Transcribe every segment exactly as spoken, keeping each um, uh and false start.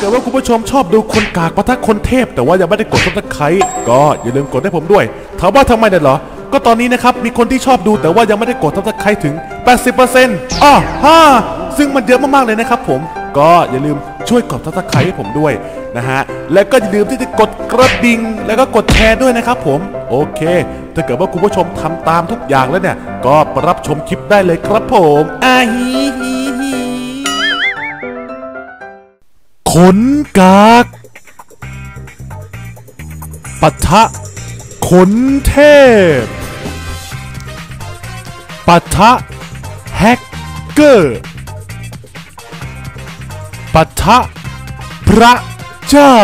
กิดว่าคุณผู้ชมชอบดูคนกากปะทะคนเทพแต่ว่ายังไม่ได้กดซับสไครต์ก็อย่าลืมกดให้ผมด้วยถามว่าทำไมเนี่ยเหรอก็ตอนนี้นะครับมีคนที่ชอบดูแต่ว่ายังไม่ได้กดซับสไครต์ถึง แปดสิบเปอร์เซ็นต์ อ้อฮ่าซึ่งมันเยอะมากๆเลยนะครับผมก็อย่าลืมช่วยกดซับสไครต์ให้ผมด้วยนะฮะและก็อย่าลืมที่จะกดกระดิ่งแล้วก็กดแชร์ด้วยนะครับผมโอเคถ้าเกิดว่าคุณผู้ชมทำตามทุกอย่างแล้วเนี่ยก็รับชมคลิปได้เลยครับผมอาฮีฮีฮีขนกากปะทะขนเทพปะทะแฮกเกอร์ปะทะพระเจ้า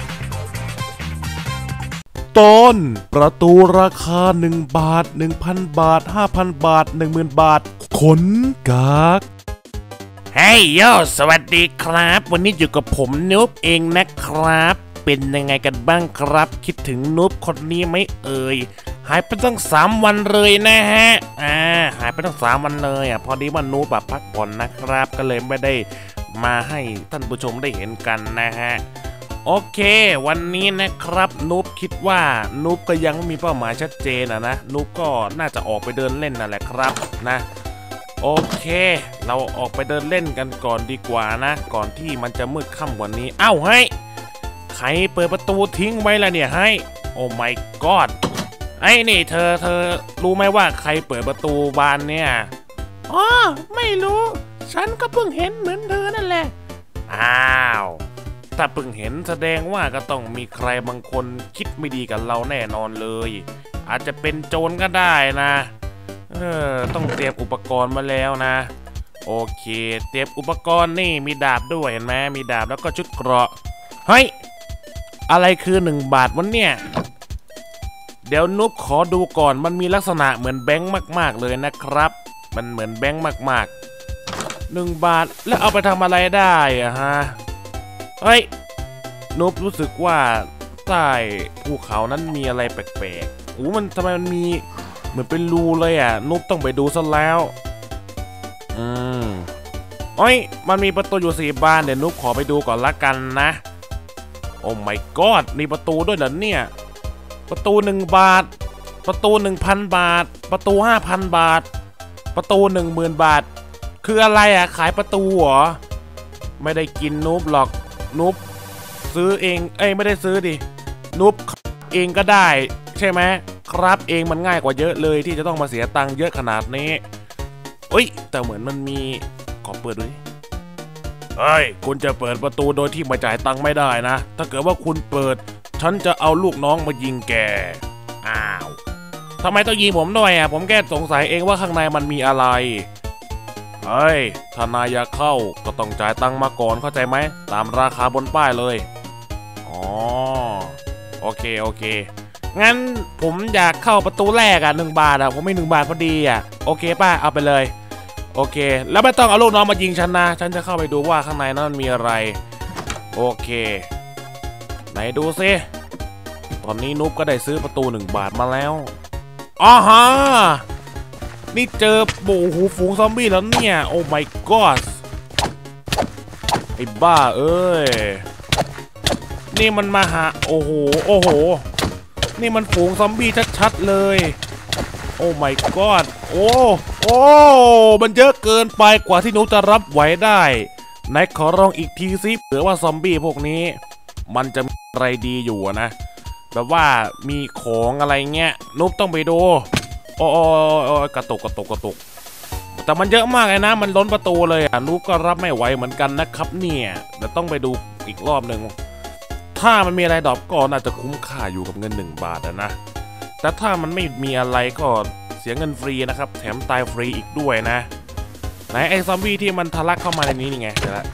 ตอนประตูราคาหนึ่งบาท หนึ่งพัน บาท ห้าพัน บาท หนึ่งหมื่น บาทขนกากเฮ้ยโยสวัสดีครับวันนี้อยู่กับผมนุ๊บเองนะครับเป็นยังไงกันบ้างครับคิดถึงนุ๊บคนนี้ไหมเอ่ยหายไปตั้งสามวันเลยนะฮะอ่าหายไปตั้งสามวันเลยอ่ะพอดีว่านุ๊บแบบพักผ่อนนะครับก็เลยไม่ได้มาให้ท่านผู้ชมได้เห็นกันนะฮะโอเควันนี้นะครับนุ๊บคิดว่านุ๊บก็ยังไม่มีเป้าหมายชัดเจนอ่ะนะนุ๊บก็น่าจะออกไปเดินเล่นนั่นแหละครับนะโอเคเราออกไปเดินเล่นกันก่อนดีกว่านะก่อนที่มันจะมืดค่ำกว่านี้เอ้าให้ใครเปิดประตูทิ้งไว้ล่ะเนี่ยให้โอ้ my god ไอ้นี่เธอเธอรู้ไหมว่าใครเปิดประตูบานเนี่ยอ๋อไม่รู้ฉันก็เพิ่งเห็นเหมือนเธอนั่นแหละอ้าวถ้าเพิ่งเห็นแสดงว่าก็ต้องมีใครบางคนคิดไม่ดีกับเราแน่นอนเลยอาจจะเป็นโจรก็ได้นะเออต้องเตรียมอุปกรณ์มาแล้วนะโอเคเตรียมอุปกรณ์นี่มีดาบด้วยเห็นไหมมีดาบแล้วก็ชุดเกราะเฮ้ยอะไรคือหนึ่งบาทวันเนี่ยเดี๋ยวนุ๊บขอดูก่อนมันมีลักษณะเหมือนแบงค์มากๆเลยนะครับมันเหมือนแบงค์มากๆหนึ่งบาทแล้วเอาไปทำอะไรได้อะฮะเฮ้ยนุ๊บรู้สึกว่าใต้ภูเขานั้นมีอะไรแปลกๆโอ้มันทำไมมันมีเหมือนเป็นรูเลยอ่ะนุ๊บต้องไปดูซะแล้วอืมโอ้ยมันมีประตูอยู่สี่บานเดี๋ยวนุ๊บขอไปดูก่อนละกันนะโอ้ my god มีประตูด้วยเหรอเนี่ยประตูหนึ่งบาทประตูหนึ่งพันบาทประตูห้าพันบาทประตูหนึ่งหมื่นบาทคืออะไรอ่ะขายประตูเหรอไม่ได้กินนุ๊บหรอกนุ๊บซื้อเองเอ้ยไม่ได้ซื้อดินุ๊บเองก็ได้ใช่ไหมครับเองมันง่ายกว่าเยอะเลยที่จะต้องมาเสียตังค์เยอะขนาดนี้อุ้ยแต่เหมือนมันมีขอเปิดดูดิเฮ้ยคุณจะเปิดประตูโดยที่มาจ่ายตังค์ไม่ได้นะถ้าเกิดว่าคุณเปิดฉันจะเอาลูกน้องมายิงแกอ้าวทำไมต้องยิงผมด้วยอ่ะผมแค่สงสัยเองว่าข้างในมันมีอะไรเฮ้ยถ้านายอยากเข้าก็ต้องจ่ายตังค์มาก่อนเข้าใจไหมตามราคาบนป้ายเลยอ๋อโอเคโอเคงั้นผมอยากเข้าประตูแรกอ่ะหนึ่งบาทอ่ะผมไม่หนึ่งบาทพอดีอ่ะโอเคป้าเอาไปเลยโอเคแล้วไม่ต้องเอาลูกน้องมายิงฉันนะฉันจะเข้าไปดูว่าข้างในนั้นมีอะไรโอเคไหนดูซิตอนนี้นุ๊บก็ได้ซื้อประตูหนึ่งบาทมาแล้วอ๋อฮะนี่เจอโบหูฝูงซอมบี้แล้วเนี่ยโอ้ my god ไอ้บ้าเอ้ยนี่มันมาหาโอ้โหโอ้โหนี่มันฝูงซอมบี้ชัดๆเลยโอ้ my god โอ้โอ้มันเยอะเกินไปกว่าที่นุ๊บจะรับไหวได้ไหนขอลองอีกทีซิเผื่อว่าซอมบี้พวกนี้มันจะมีอะไรดีอยู่นะแบบว่ามีของอะไรเงี้ยนุ๊บต้องไปดูโอ้โอ้กระตุกกระตุกกระตุกแต่มันเยอะมากเลยนะมันล้นประตูเลยอ่ะนุ๊บก็รับไม่ไหวเหมือนกันนะครับเนี่ยเดี๋ยวต้องไปดูอีกรอบหนึ่งถ้ามันมีอะไรดรอปก็น่าจะคุ้มค่าอยู่กับเงินหนึ่งบาทนะแต่ถ้ามันไม่มีอะไรก็เสียเงินฟรีนะครับแถมตายฟรีอีกด้วยนะไหนไอ้ซอมบี้ที่มันทะลักเข้ามาในนี้นี่ไงเดี๋ยวละ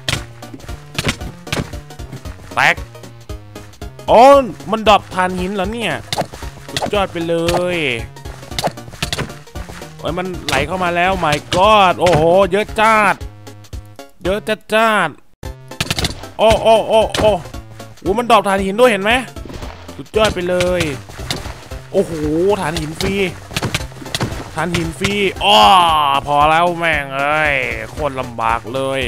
แตกโอ้มันดรอปผ่านหินแล้วเนี่ยสุดยอดไปเลยโอ้ยมันไหลเข้ามาแล้ว my god โอ้โหเยอะจ้าดเยอะจัดจ้าดโอ้โอ้โอ้โอ้โหมันดรอปฐานหินด้วยเห็นไหมสุดยอดไปเลยโอ้โหฐานหินฟรีฐานหินฟรีอ้อพอแล้วแม่งเอ้ยโคตรลำบากเลย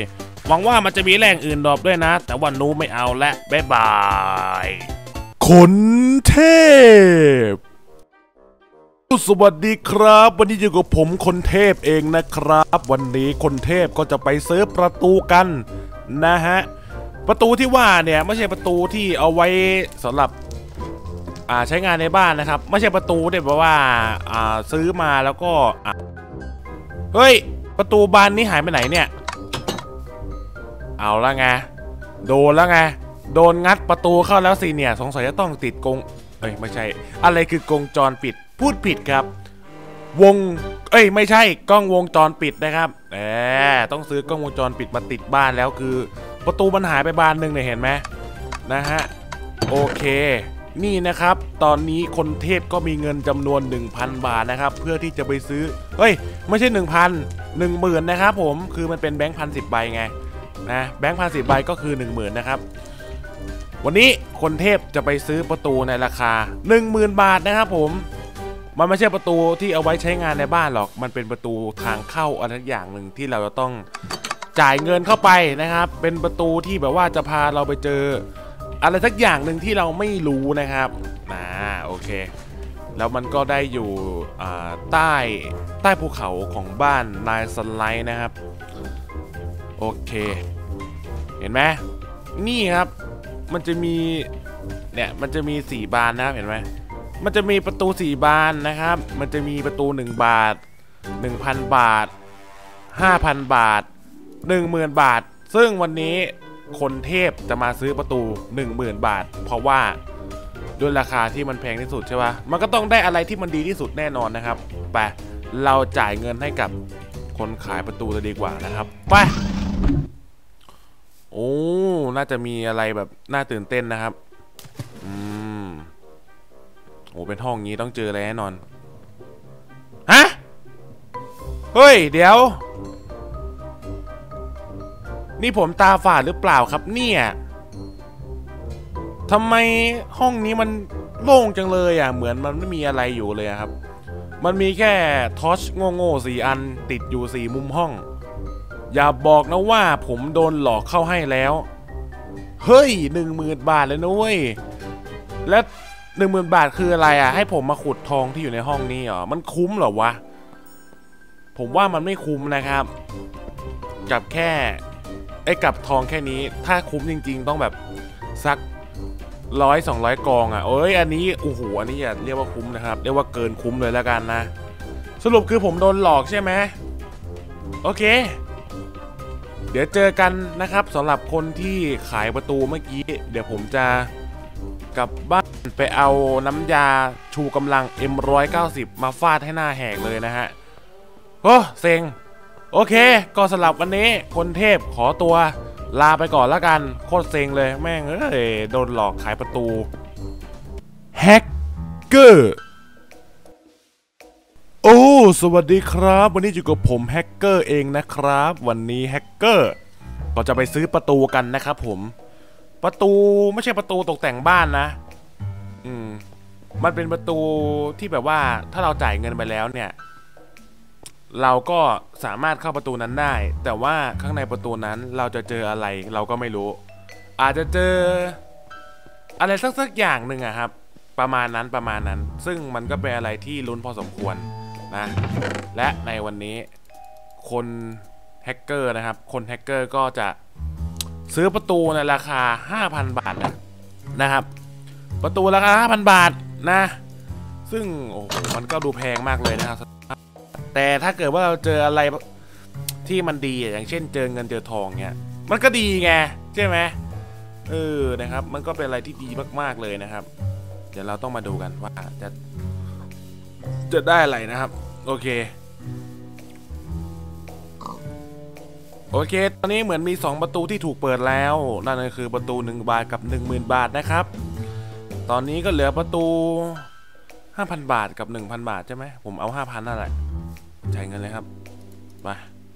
หวังว่ามันจะมีแรงอื่นดรอปด้วยนะแต่ว่านูไม่เอาและบ๊ายบายคนเทพสวัสดีครับวันนี้อยู่กับผมคนเทพเองนะครับวันนี้คนเทพก็จะไปซื้อประตูกันนะฮะประตูที่ว่าเนี่ยไม่ใช่ประตูที่เอาไว้สำหรับอ่าใช้งานในบ้านนะครับไม่ใช่ประตูที่แบบว่าอ่าซื้อมาแล้วก็เฮ้ยประตูบานนี้หายไปไหนเนี่ยเอาละไงโดนแล้วไงโดนงัดประตูเข้าแล้วสิเนี่ยสงสัยจะต้องติดกงเอ้ยไม่ใช่อะไรคือกงจรปิดพูดผิดครับวงเอ้ยไม่ใช่กล้องวงจรปิดนะครับแหมต้องซื้อกล้องวงจรปิดมาติดบ้านแล้วคือประตูมันหายไปบานหนึ่งเนี่ยเห็นไหมนะฮะโอเคนี่นะครับตอนนี้คนเทพก็มีเงินจำนวน หนึ่งพัน บาทนะครับเพื่อที่จะไปซื้อเฮ้ยไม่ใช่ หนึ่งพัน หนึ่งหมื่น นะครับผมคือมันเป็นแบงค์พันสิบใบไงนะแบงค์พันสิบใบก็คือ หนึ่งหมื่น นะครับวันนี้คนเทพจะไปซื้อประตูในราคา หนึ่งหมื่น บาทนะครับผมมันไม่ใช่ประตูที่เอาไว้ใช้งานในบ้านหรอกมันเป็นประตูทางเข้าอะไรอย่างหนึ่งที่เราจะต้องจ่ายเงินเข้าไปนะครับเป็นประตูที่แบบว่าจะพาเราไปเจออะไรสักอย่างหนึ่งที่เราไม่รู้นะครับอ่าโอเคแล้วมันก็ได้อยู่ใต้ใต้ภูเขาของบ้านนายสไลด์นะครับโอเคเห็นไหมนี่ครับมันจะมีเนี่ยมันจะมีสี่บานนะครับเห็นไหมมันจะมีประตูสี่บานนะครับมันจะมีประตูหนึ่งบาท หนึ่งพัน บาท ห้าพัน บาท หนึ่งหมื่น บาทซึ่งวันนี้คนเทพจะมาซื้อประตู หนึ่งหมื่น บาทเพราะว่าด้วยราคาที่มันแพงที่สุดใช่ปะมันก็ต้องได้อะไรที่มันดีที่สุดแน่นอนนะครับไปเราจ่ายเงินให้กับคนขายประตูจะดีกว่านะครับไปโอ้น่าจะมีอะไรแบบน่าตื่นเต้นนะครับอืมโอ้เป็นห้องนี้ต้องเจออะไรแน่นอนฮะเฮ้ยเดี๋ยวนี่ผมตาฝาดหรือเปล่าครับเนี่ยทำไมห้องนี้มันโล่งจังเลยอ่ะเหมือนมันไม่มีอะไรอยู่เลยครับมันมีแค่ทอร์ชโง่ๆสี่อันติดอยู่สี่มุมห้องอย่าบอกนะว่าผมโดนหลอกเข้าให้แล้วเฮ้ยหนึ่งหมื่นบาทเลยนุ้ยและหนึ่งหมื่นบาทคืออะไรอ่ะให้ผมมาขุดทองที่อยู่ในห้องนี้เหรอมันคุ้มเหรอวะผมว่ามันไม่คุ้มนะครับกับแค่ไอ้กับทองแค่นี้ถ้าคุ้มจริงๆต้องแบบสักร้อยสองร้อยกองอ่ะเอ้ยอันนี้โอ้โหอันนี้อย่าเรียกว่าคุ้มนะครับเรียกว่าเกินคุ้มเลยแล้วกันนะสรุปคือผมโดนหลอกใช่ไหมโอเคเดี๋ยวเจอกันนะครับสำหรับคนที่ขายประตูเมื่อกี้เดี๋ยวผมจะกลับบ้านไปเอาน้ำยาชูกำลัง เอ็ม หนึ่งร้อยเก้าสิบ มาฟาดให้หน้าแหกเลยนะฮะโอ้เซ็งโอเคก็สำหรับวันนี้คนเทพขอตัวลาไปก่อนแล้วกันโคตรเซ็งเลยแม่งเอ้ยโดนหลอกขายประตูแฮกเกอร์โอ้สวัสดีครับวันนี้อยู่กับผมแฮกเกอร์เองนะครับวันนี้แฮกเกอร์ก็จะไปซื้อประตูกันนะครับผมประตูไม่ใช่ประตูตกแต่งบ้านนะอืมมันเป็นประตูที่แบบว่าถ้าเราจ่ายเงินไปแล้วเนี่ยเราก็สามารถเข้าประตูนั้นได้แต่ว่าข้างในประตูนั้นเราจะเจออะไรเราก็ไม่รู้อาจจะเจออะไรสักสักอย่างหนึ่งอะครับประมาณนั้นประมาณนั้นซึ่งมันก็เป็นอะไรที่ลุ้นพอสมควรนะและในวันนี้คนแฮกเกอร์นะครับคนแฮกเกอร์ก็จะซื้อประตูในราคา ห้าพัน บาทนะนะครับประตูราคา ห้าพัน บาทนะซึ่งโอ้โหมันก็ดูแพงมากเลยนะครับแต่ถ้าเกิดว่าเราเจออะไรที่มันดีอย่างเช่นเจอเงินเจอทองเนี้ยมันก็ดีไงใช่ไหมเออนะครับมันก็เป็นอะไรที่ดีมากๆเลยนะครับเดี๋ยวเราต้องมาดูกันว่าจะจะได้อะไรนะครับโอเคโอเคตอนนี้เหมือนมีสองประตูที่ถูกเปิดแล้วนั่นก็คือประตูหนึ่งบาทกับ หนึ่งหมื่น บาทนะครับตอนนี้ก็เหลือประตู ห้าพัน บาทกับ หนึ่งพัน บาทใช่ไหมผมเอา ห้าพัน นั่นแหละจ่ายเงินเลยครับไป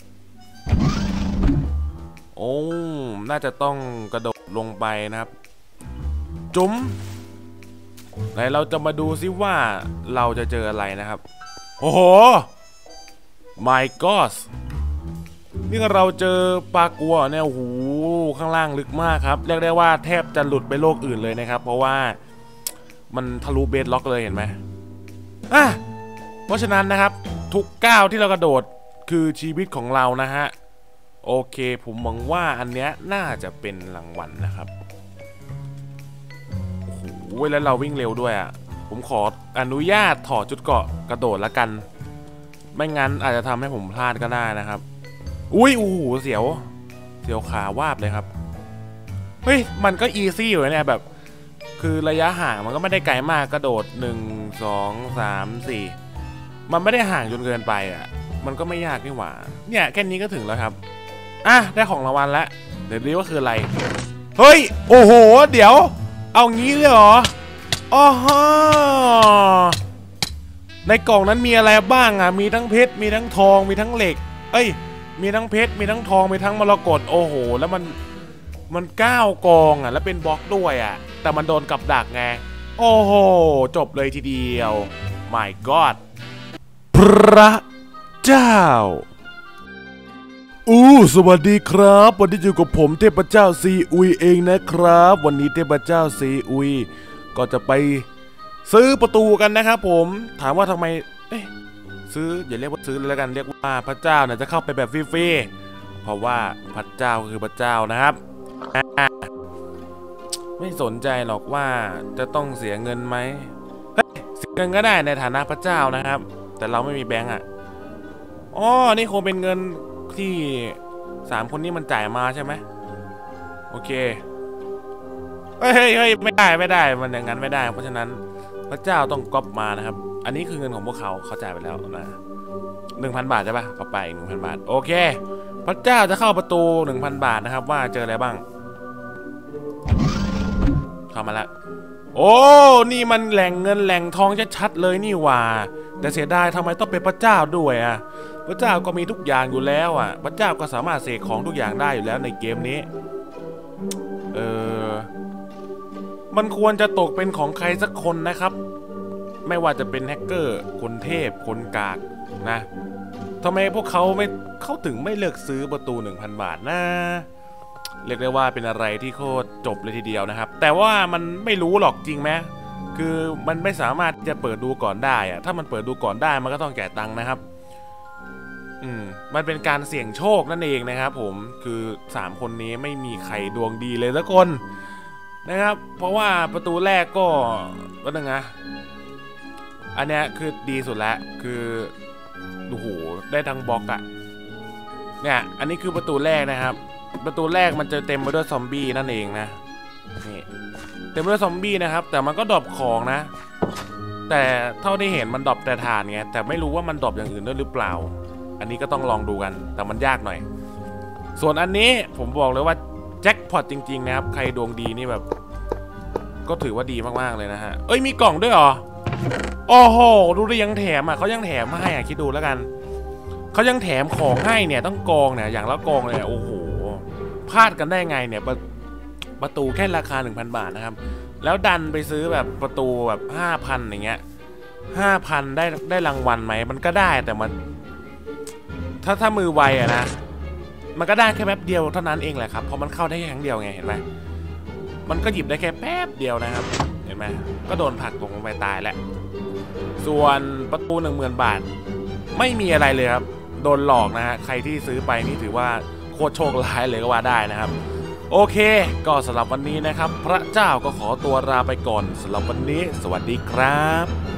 โอ้น่าจะต้องกระโดดลงไปนะครับจุ๋มไหนเราจะมาดูซิว่าเราจะเจออะไรนะครับโอ้โห my god นี่เราเจอปลากัวเนี่ยโอ้โหข้างล่างลึกมากครับเรียกได้ว่าแทบจะหลุดไปโลกอื่นเลยนะครับเพราะว่ามันทะลุเบสล็อกเลยเห็นไหมอ่ะเพราะฉะนั้นนะครับทุกก้าวที่เรากระโดดคือชีวิตของเรานะฮะโอเคผมหวังว่าอันเนี้ยน่าจะเป็นรางวัลนะครับโอ้โหแล้วเราวิ่งเร็วด้วยอ่ะผมขออนุญาตถอดจุดเกาะกระโดดละกันไม่งั้นอาจจะทำให้ผมพลาดก็ได้นะครับอุ้ยโอ้โหเสียวเสียวขาวาบเลยครับเฮ้ยมันก็อีซี่อยู่เนี่ยแบบคือระยะห่างมันก็ไม่ได้ไกลมากกระโดดหนึ่ง สอง สาม สี่มันไม่ได้ห่างจนเกินไปอ่ะมันก็ไม่ยากนี่หว่าเนี่ยแค่นี้ก็ถึงแล้วครับอ่ะได้ของรางวัลแล้วเดี๋ยวดูว่าคืออะไรเฮ้ยโอ้โหเดี๋ยวเอางี้เลยเหรออ๋อฮะในกล่องนั้นมีอะไรบ้างอ่ะมีทั้งเพชรมีทั้งทองมีทั้งเหล็กเอ้ยมีทั้งเพชรมีทั้งทองมีทั้งมรกตโอ้โหแล้วมันมันเก้ากองอ่ะแล้วเป็นบล็อกด้วยอ่ะแต่มันโดนกับดักไงโอ้โหจบเลยทีเดียว my god พระเจ้าอู้สวัสดีครับวันนี้อยู่กับผมเทพเจ้าซีอุยเองนะครับวันนี้เทพเจ้าซีอุยก็จะไปซื้อประตูกันนะครับผมถามว่าทำไมเอ๊ะซื้ออย่าเรียกว่าซื้อเลยแล้วกันเรียกว่าพระเจ้าเนี่ยจะเข้าไปแบบฟรีๆเพราะว่าพระเจ้าคือพระเจ้านะครับไม่สนใจหรอกว่าจะต้องเสียเงินไหมเฮ้ยเสียเงินก็ได้ในฐานะพระเจ้านะครับแต่เราไม่มีแบงก์อ่ะอ๋อนี่คงเป็นเงินที่สามคนนี้มันจ่ายมาใช่ไหมโอเคเฮ้ยเฮ้ยไม่ได้ไม่ได้มันอย่างนั้นไม่ได้เพราะฉะนั้นพระเจ้าต้องก๊อปมานะครับอันนี้คือเงินของพวกเขาเขาจ่ายไปแล้วนะหนึ่งพันบาทใช่ปะก๊อปไปหนึ่งพันบาทโอเคพระเจ้าจะเข้าประตูหนึ่งพันบาทนะครับว่าเจออะไรบ้างเข้ามาแล้วโอ้นี่มันแหล่งเงินแหล่งทองชัดๆเลยนี่ว่าแต่เสียดายทำไมต้องเป็นพระเจ้าด้วยอ่ะพระเจ้าก็มีทุกอย่างอยู่แล้วอ่ะพระเจ้าก็สามารถเสกของทุกอย่างได้อยู่แล้วในเกมนี้เออมันควรจะตกเป็นของใครสักคนนะครับไม่ว่าจะเป็นแฮกเกอร์คนเทพคนกากนะทำไมพวกเขาไม่เขาถึงไม่เลือกซื้อประตู หนึ่งพัน บาทนะเรียกได้ว่าเป็นอะไรที่โคตรจบเลยทีเดียวนะครับแต่ว่ามันไม่รู้หรอกจริงไหมคือมันไม่สามารถจะเปิดดูก่อนได้อะถ้ามันเปิดดูก่อนได้มันก็ต้องจ่ายตังค์นะครับอืมมันเป็นการเสี่ยงโชคนั่นเองนะครับผมคือสามคนนี้ไม่มีใครดวงดีเลยสักคนนะครับเพราะว่าประตูแรกก็ก็นึงนะอันเนี้ยคือดีสุดแล้วคือโอ้โหได้ทั้งบล็อกอะเนี่ยอันนี้คือประตูแรกนะครับประตูแรกมันจะเต็มไปด้วยซอมบี้นั่นเองนะนี่เต็มไปด้วยซอมบี้นะครับแต่มันก็ดรอปของนะแต่เท่าที่เห็นมันดรอปแต่ถ่านไงแต่ไม่รู้ว่ามันดรอปอย่างอื่นด้วยหรือเปล่าอันนี้ก็ต้องลองดูกันแต่มันยากหน่อยส่วนอันนี้ผมบอกเลยว่าแจ็คพอตจริงๆนะครับใครดวงดีนี่แบบก็ถือว่าดีมากๆเลยนะฮะเอ้ยมีกล่องด้วยเหรอโอ้โหดูดิยังแถมอ่ะเขายังแถมให้อ่ะคิดดูแล้วกันเขายังแถมของให้เนี่ยต้องกองเนี่ยอย่างละกองเลยโอ้โหพลาดกันได้ไงเนี่ยประประตูแค่ราคา หนึ่งพัน บาทนะครับแล้วดันไปซื้อแบบประตูแบบ ห้าพัน อย่างเงี้ย ห้าพัน ได้ได้รางวัลไหมมันก็ได้แต่มันถ้าถ้ามือไวอะนะมันก็ได้แค่แป๊บเดียวเท่านั้นเองแหละครับเพราะมันเข้าได้แค่ครั้งเดียวไงเห็นไหมมันก็หยิบได้แค่แป๊บเดียวนะครับเห็นไหมก็โดนผลักลงไปตายแล้วส่วนประตู หนึ่งหมื่น บาทไม่มีอะไรเลยครับโดนหลอกนะฮะใครที่ซื้อไปนี่ถือว่าโคตรโชคร้ายเลยก็ว่าได้นะครับโอเคก็สำหรับวันนี้นะครับพระเจ้าก็ขอตัวลาไปก่อนสำหรับวันนี้สวัสดีครับ